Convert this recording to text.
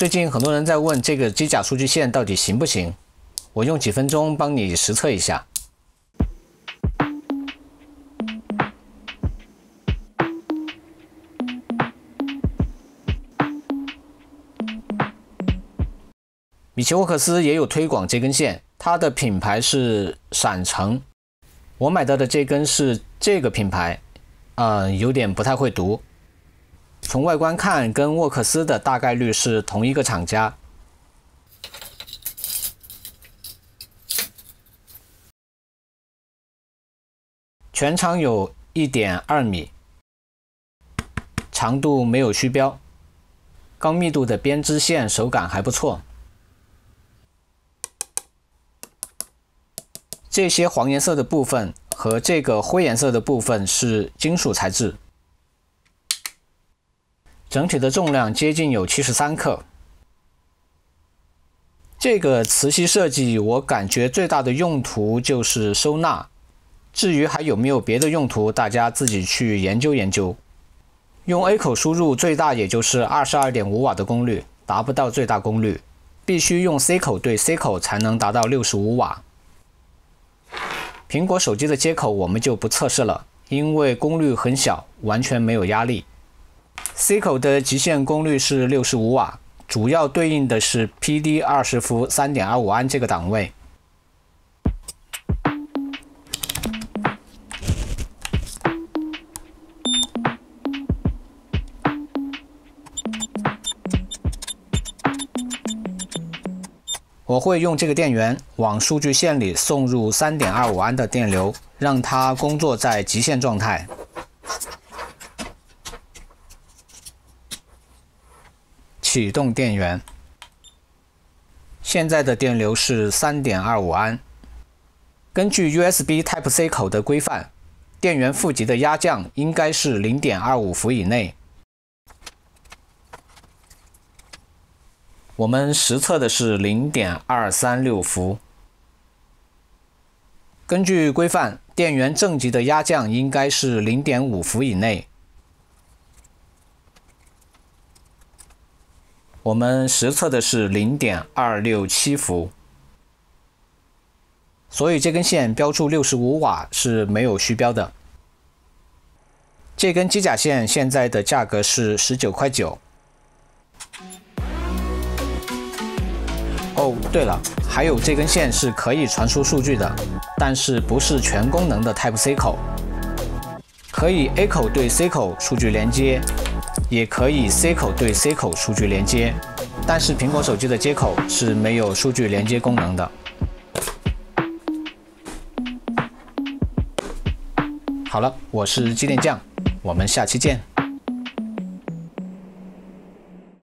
最近很多人在问这个机甲数据线到底行不行，我用几分钟帮你实测一下。米奇沃克斯也有推广这根线，它的品牌是闪城。我买到的这根是这个品牌，有点不太会读。从外观看，跟沃克斯的大概率是同一个厂家。全长有 1.2 米，长度没有虚标，高密度的编织线手感还不错。这些黄颜色的部分和这个灰颜色的部分是金属材质，整体的重量接近有73克。这个磁吸设计我感觉最大的用途就是收纳，至于还有没有别的用途，大家自己去研究研究。用 A 口输入最大也就是22.5瓦的功率，达不到最大功率，必须用 C 口对 C 口才能达到65瓦。苹果手机的接口我们就不测试了，因为功率很小，完全没有压力。C 口的极限功率是65瓦，主要对应的是 PD 20伏 3.25 安这个档位。我会用这个电源往数据线里送入 3.25 安的电流，让它工作在极限状态。启动电源，现在的电流是 3.25 安。根据 USB Type-C 口的规范，电源负极的压降应该是 0.25 伏以内。我们实测的是 0.236 伏。根据规范，电源正极的压降应该是 0.5 伏以内。我们实测的是 0.267 伏。所以这根线标注65瓦是没有虚标的。这根机甲线现在的价格是19.9块。哦，对了，还有这根线是可以传输数据的，但是不是全功能的 Type-C 口，可以 A 口对 C 口数据连接，也可以 C 口对 C 口数据连接，但是苹果手机的接口是没有数据连接功能的。好了，我是机电匠，我们下期见。